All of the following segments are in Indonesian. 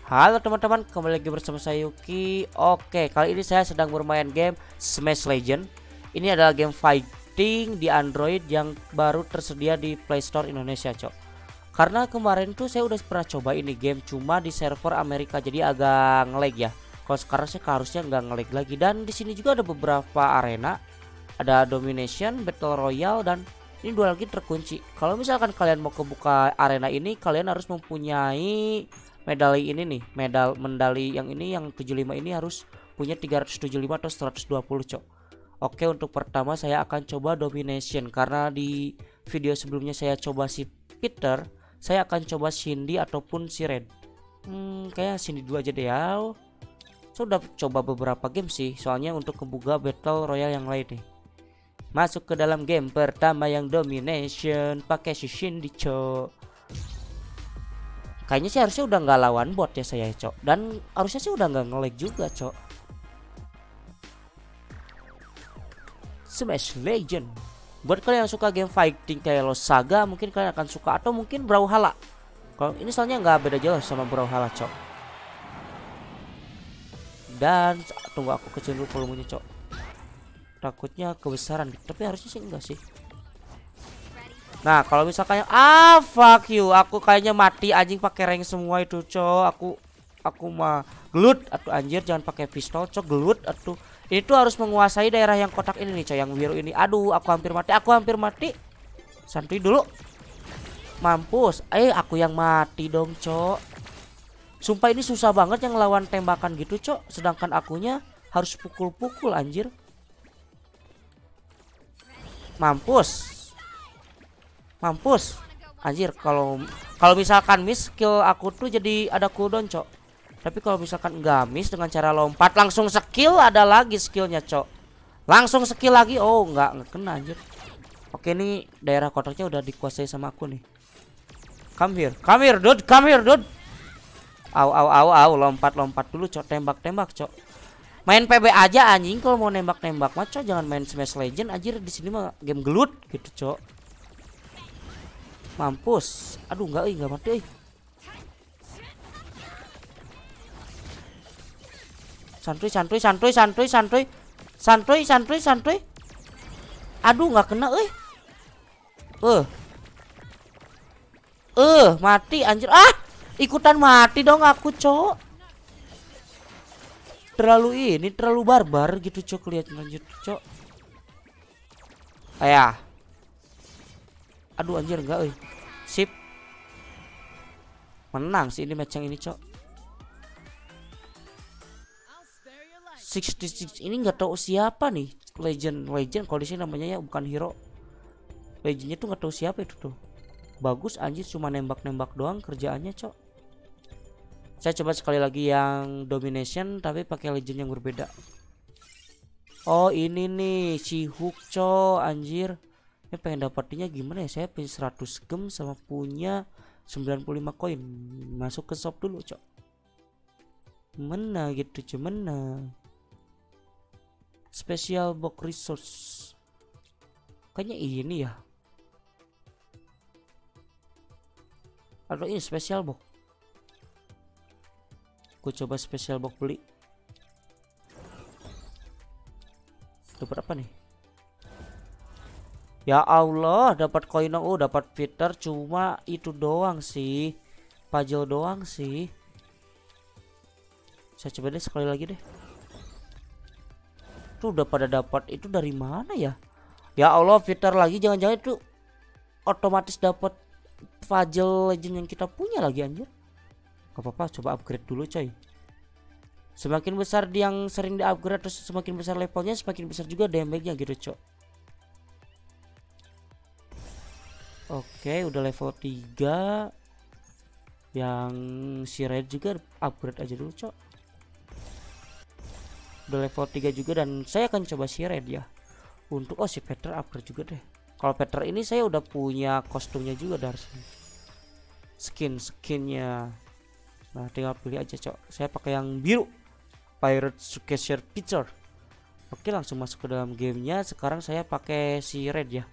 Halo teman-teman, kembali lagi bersama saya Yuki. Oke, kali ini saya sedang bermain game Smash Legend. Ini adalah game fighting di Android yang baru tersedia di Play Store Indonesia, cok. Karena kemarin tuh saya udah pernah coba ini game cuma di server Amerika, jadi agak ngelag ya. Kalau sekarang sih harusnya nggak ngelag lagi. Dan di sini juga ada beberapa arena, ada Domination, Battle Royale, dan ini dua lagi terkunci. Kalau misalkan kalian mau kebuka arena ini, kalian harus mempunyai medali ini nih, medali yang ini yang 75 ini harus punya 375 atau 120, cok. Oke, untuk pertama saya akan coba Domination karena di video sebelumnya saya coba si Peter, saya akan coba Cindy ataupun si Red. Kayak Cindy dua aja deh ya. Sudah coba beberapa game sih, soalnya untuk kebuka Battle Royale yang lain nih. Masuk ke dalam game pertama yang Domination pakai si Cindy, cok. Kayaknya sih harusnya udah nggak lawan bot ya saya, cok. Dan harusnya sih udah nggak nge-lag juga, cok. Smash Legend. Buat kalian yang suka game fighting kayak Lost Saga, mungkin kalian akan suka, atau mungkin Brawlhalla. Kalau ini soalnya nggak beda jauh sama Brawlhalla, cok. Dan tunggu aku kecil dulu volumenya, cok. Takutnya kebesaran gitu, tapi harusnya sih enggak sih. Nah, kalau misalkan fuck you, aku kayaknya mati anjing pakai rank semua itu, cok. Aku mah gelut atuh anjir, jangan pakai pistol, cok, gelut atuh. Ini tuh harus menguasai daerah yang kotak ini nih, cok, yang biru ini. Aduh, aku hampir mati. Santuy dulu. Mampus. Aku yang mati dong, cok. Sumpah ini susah banget yang lawan tembakan gitu, cok. Sedangkan akunya harus pukul-pukul anjir. Mampus anjir. Kalau misalkan miss skill aku tuh jadi ada cooldown, cok. Tapi kalau misalkan enggak miss dengan cara lompat langsung skill, ada lagi skillnya, cok. Langsung skill lagi. Oh, enggak kena anjir. Oke, ini daerah kotaknya udah dikuasai sama aku nih. Come here dude. Au, lompat dulu, cok. Tembak, cok. Main PB aja anjing kalau mau nembak mah, cok. Jangan main Smash Legend anjir, di sini mah game gelut gitu, cok. Mampus. Aduh, enggak mati. Santuy. Aduh, nggak kena mati anjir. Ikutan mati dong aku, cok. Terlalu barbar gitu, cok. Lihat lanjut, cok. Aduh anjir, enggak sip. Menang sih ini match yang ini, cok. 66 ini nggak tahu siapa nih. Legend kalau di sini namanya ya, bukan hero. Legendnya tuh nggak tahu siapa itu tuh. Bagus anjir, cuma nembak doang kerjaannya, cok. Saya coba sekali lagi yang Domination tapi pakai legend yang berbeda. Oh, ini nih si Hook, cok, anjir. Ini pengen dapetinnya gimana ya? Saya punya 100 gem sama punya 95 koin. Masuk ke shop dulu, cok. Mana gitu, cuman special box resource. Kayaknya ini ya. Aduh, ini special box. Aku coba special box beli. Dapat apa nih? Ya Allah, dapat koin. Dapat Peter, cuma itu doang sih. Puzzle doang sih. Saya coba deh sekali lagi deh. Tuh udah pada dapat itu dari mana ya? Ya Allah, Peter lagi, jangan-jangan itu otomatis dapat puzzle legend yang kita punya lagi anjir. Gak apa-apa, coba upgrade dulu, coy. Semakin besar yang sering di upgrade, terus semakin besar levelnya, semakin besar juga damage-nya gitu, cok. Oke, udah level 3. Yang si Red juga upgrade aja dulu, cok. Udah level 3 juga, dan saya akan coba si Red ya. Untuk si Peter upgrade juga deh. Kalau Peter ini saya udah punya kostumnya juga dari sini. Skinnya. Nah, tinggal pilih aja, cok. Saya pakai yang biru. Pirate Successor Peter. Oke, langsung masuk ke dalam gamenya. Sekarang saya pakai si Red ya.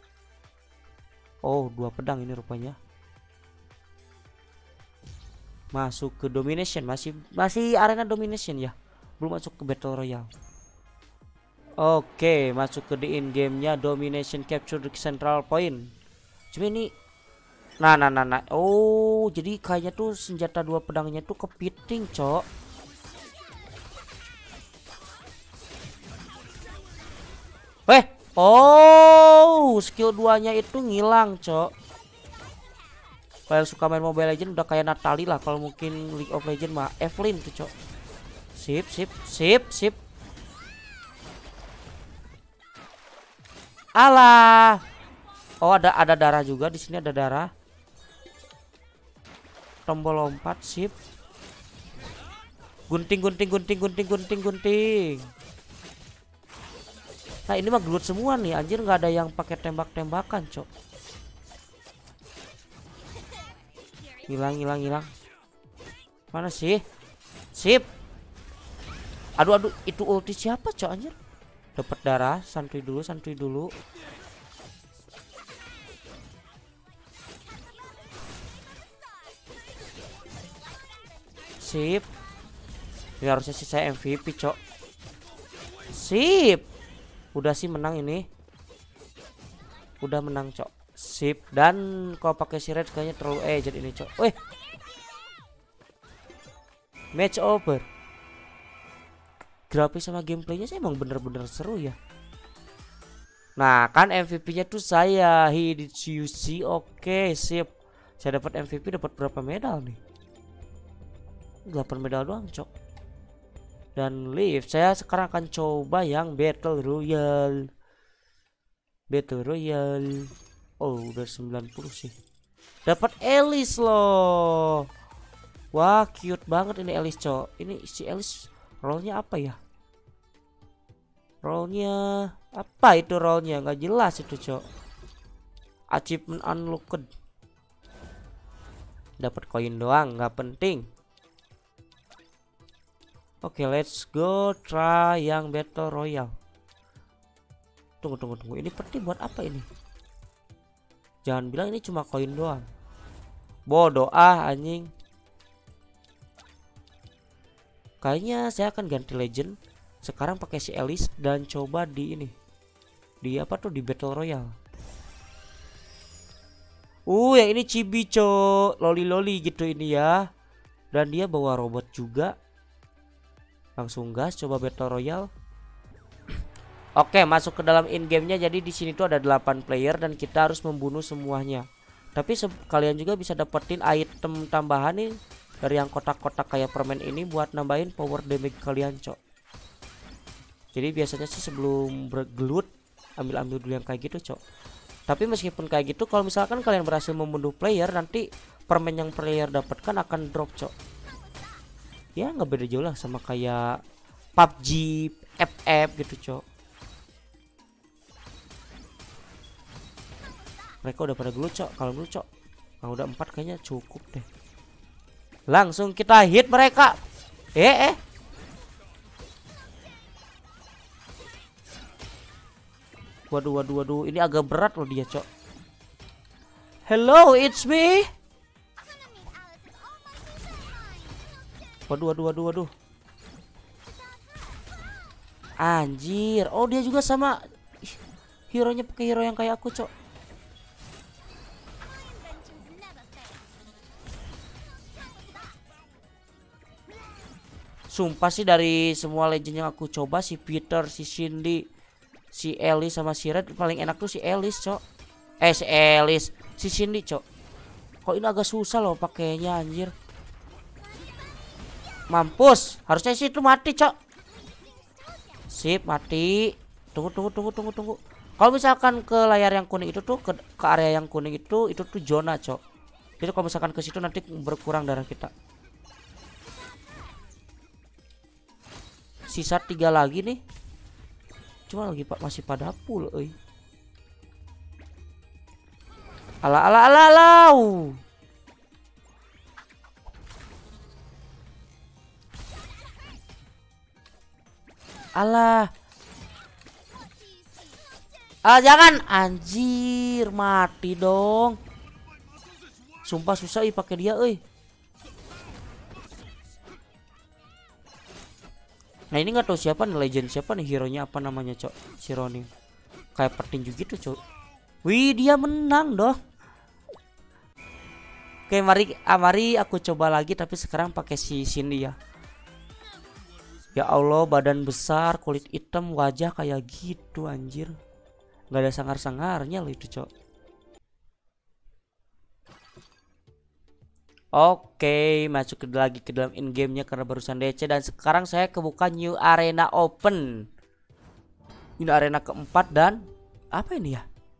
Oh, 2 pedang ini rupanya. Masuk ke domination, masih arena domination ya. Belum masuk ke battle royale. Oke, masuk ke di in game-nya domination capture the central point. Cuma ini nah. Oh, jadi kayaknya tuh senjata dua pedangnya tuh kepiting, cok. Oh, skill 2-nya itu ngilang, cok. Kalau yang suka main Mobile Legends udah kayak Natali lah. Kalau mungkin League of Legends mah Evelyn tuh, cok. Sip. Alah. Oh, ada darah juga di sini, ada darah. Tombol lompat, sip. Gunting. Nah, ini mah gelut semua nih, anjir, nggak ada yang pakai tembak-tembakan, cok. Hilang. Mana sih? Sip. Aduh, itu ulti siapa, cok, anjir? Dapat darah, santuy dulu. Sip. Ini harusnya sih saya MVP, cok. Sip. Udah sih menang ini. Udah menang, cok. Sip. Dan kalau pakai si red kayaknya terlalu aged ini, cok. Weh. Match over. Grafis sama gameplaynya sih emang bener-bener seru ya. Nah, kan MVP-nya tuh saya Hideyoshi. Oke, sip. Saya dapat MVP, dapat berapa medal nih? 8 medal doang, cok. Dan live, saya sekarang akan coba yang Battle Royale. Oh, udah 90 sih. Dapat Alice loh. Wah, cute banget ini Alice, cok. Ini si Alice role-nya apa ya? Role-nya apa itu role-nya? Nggak jelas itu, cok. Achievement unlocked. Dapat koin doang, nggak penting. Oke, let's go try yang Battle Royale. Tunggu. Ini penting buat apa ini? Jangan bilang ini cuma koin doang. Bodoh anjing. Kayaknya saya akan ganti legend. Sekarang pakai si Alice dan coba di ini. Di apa tuh, di Battle Royale. Yang ini chibi, cok. Loli gitu ini ya. Dan dia bawa robot juga. Langsung gas, coba Battle Royale. Oke, masuk ke dalam in game-nya. Jadi di sini tuh ada 8 player dan kita harus membunuh semuanya. Tapi kalian juga bisa dapetin item tambahan nih dari yang kotak-kotak kayak permen ini buat nambahin power damage kalian, cok. Jadi biasanya sih sebelum bergelut ambil dulu yang kayak gitu, cok. Tapi meskipun kayak gitu, kalau misalkan kalian berhasil membunuh player, nanti permen yang player dapatkan akan drop, cok. Ya nggak beda jauh lah sama kayak PUBG, FF gitu, cok. Mereka udah pada gelut, cok. Kalau dulu, cok, kalau udah 4 kayaknya cukup deh. Langsung kita hit mereka. Waduh, ini agak berat loh dia, cok. Hello, it's me. Waduh. Anjir. Oh, dia juga sama hero-nya, pakai hero yang kayak aku, cok. Sumpah sih dari semua legend yang aku coba, si Peter, si Cindy, si Alice sama si Red, paling enak tuh si Alice, cok. Si Cindy, cok. Kok ini agak susah loh pakainya, anjir. Mampus, harusnya sih itu mati, cok. Sip, mati. Tunggu. Kalau misalkan ke layar yang kuning itu tuh, ke area yang kuning itu tuh zona, cok. Jadi kalau misalkan ke situ nanti berkurang darah kita. Sisa 3 lagi nih. Cuma lagi masih pada full, euy. Alah. Alah. Jangan, anjir, mati dong. Sumpah susah pakai dia, euy. Nah ini nggak tahu siapa nih legend, siapa nih hero nya, apa namanya cok, si Ronin kayak petinju gitu cok. Wih dia menang doh. Oke mari aku coba lagi, tapi sekarang pakai si Cindy ya. Ya Allah badan besar, kulit hitam, wajah kayak gitu anjir. Nggak ada sangar-sangarnya loh itu cok. Oke, masuk lagi ke dalam in gamenya karena barusan DC, dan sekarang saya kebuka new arena open. Ini arena keempat dan apa ini ya?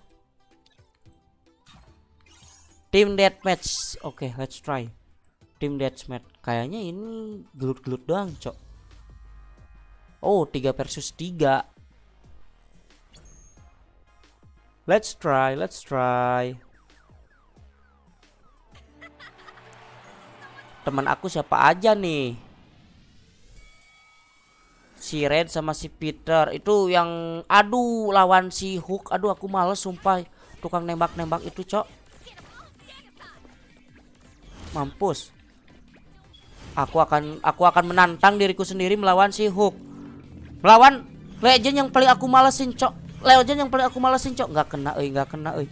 Team deathmatch. Oke, let's try. Team deathmatch. Kayaknya ini gelut-gelut doang, cok. Oh, 3 versus 3. Let's try. Teman aku siapa aja nih? Si Red sama si Peter itu yang aduh lawan si Hook. Aduh aku males sumpah tukang nembak-nembak itu cok. Mampus. Aku akan menantang diriku sendiri melawan si Hook. Melawan legend yang paling aku malesin cok. Nggak kena euy.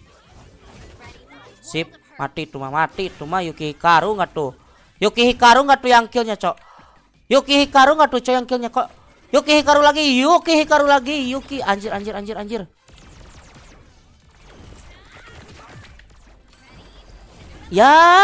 Sip. Mati itu mah Yuki Hikaru nggak tuh? Yuki Hikaru yang killnya cok? Yuki Hikaru nggak tuh cok yang killnya kok? Yuki Hikaru lagi. Anjir. Ya.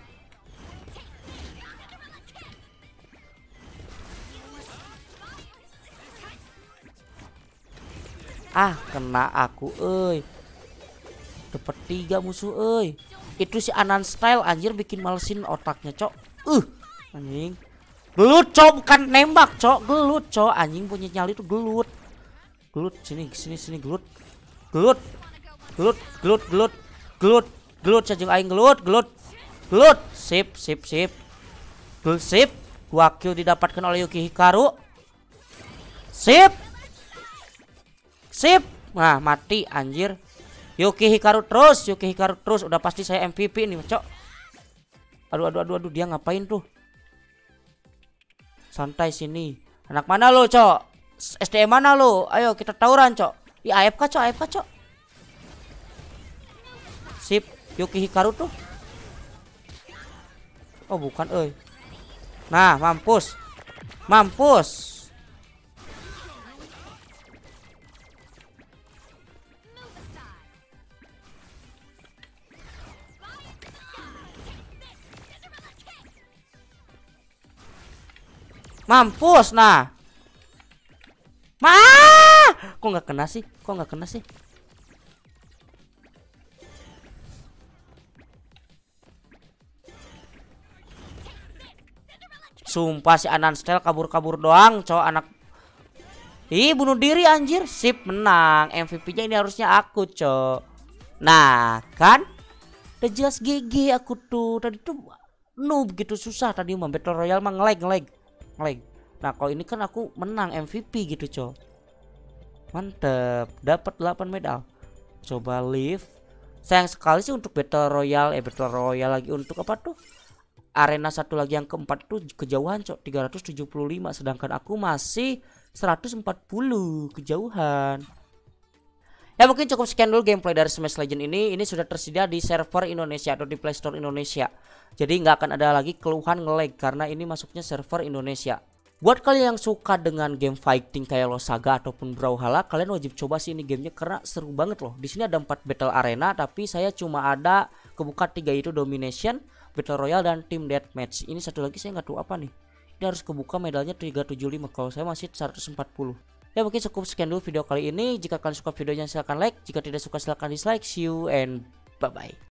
Ah kena aku euy. Dapat 3 musuh euy. Itu si Anan Style anjir bikin malesin otaknya cok. Anjing. Gelut cok, bukan nembak cok, gelut cok. Anjing punya nyali itu gelut. Sini gelut. Sajeng aing gelut. Sip. Sip. 2 kill didapatkan oleh Yuki Hikaru. Sip. Nah, mati anjir. Yuki Hikaru terus, udah pasti saya MVP nih, cok. Aduh, dia ngapain tuh? Santai sini. Anak mana lo, cok? SDM mana lo? Ayo kita tawuran, cok. Di AFK, cok. Sip, Yuki Hikaru tuh. Oh, bukan, euy. Nah, mampus. Mampus nah. Kok nggak kena sih? Sumpah si Anan Style kabur doang, cowok anak. Ih, bunuh diri anjir. Sip, menang. MVP-nya ini harusnya aku, cowok. Nah, kan? Udah jelas GG aku tuh. Tadi tuh noob gitu, susah tadi mah Battle Royale mah ngelag. Nah kalau ini kan aku menang MVP gitu cok. Mantep. Dapat 8 medal. Coba live. Sayang sekali sih untuk Battle Royale lagi untuk apa tuh? Arena satu lagi yang keempat tuh kejauhan cok, 375, sedangkan aku masih 140 kejauhan. Ya mungkin cukup sekian dulu gameplay dari Smash Legend ini. Ini sudah tersedia di server Indonesia atau di Play Store Indonesia. Jadi nggak akan ada lagi keluhan nge-lag karena ini masuknya server Indonesia. Buat kalian yang suka dengan game fighting kayak Losaga ataupun Brawlhalla, kalian wajib coba sih ini gamenya karena seru banget loh. Di sini ada 4 battle arena, tapi saya cuma ada kebuka 3 yaitu Domination, Battle Royale, dan Team Deathmatch. Ini satu lagi saya nggak tahu apa nih. Ini harus kebuka medalnya 375, kalau saya masih 140. Ya mungkin cukup sekian dulu video kali ini. Jika kalian suka videonya silahkan like, jika tidak suka silahkan dislike. See you and bye bye.